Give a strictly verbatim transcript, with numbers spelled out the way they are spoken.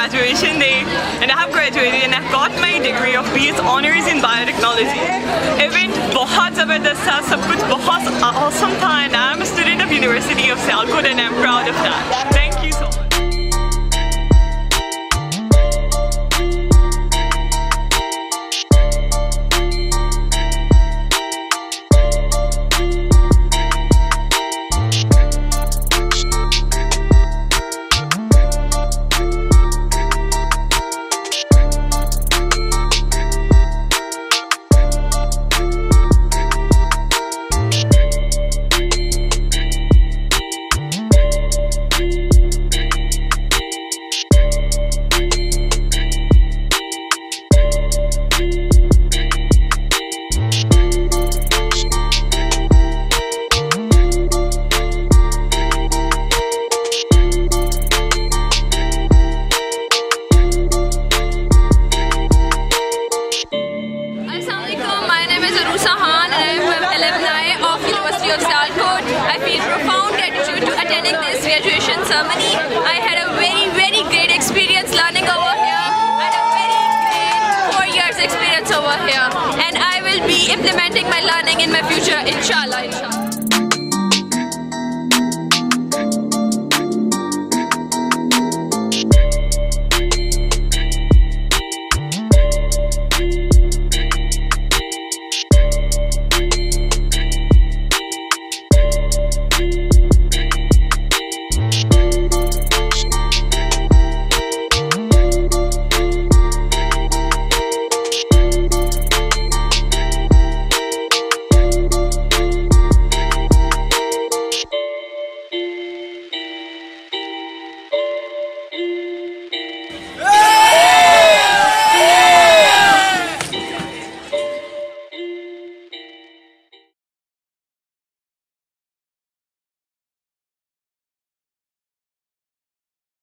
graduation day, and I have graduated and I've got my degree of B S Honours in Biotechnology. Event बहुत ज़बरदस्त था, सब कुछ बहुत awesome था, and I'm a student of University of Sialkot and I'm proud of that. Thank you so much. I feel profound gratitude to attending this graduation ceremony. I had a very, very great experience learning over here. I had a very great four years experience over here. And I will be implementing my learning in my future, inshallah.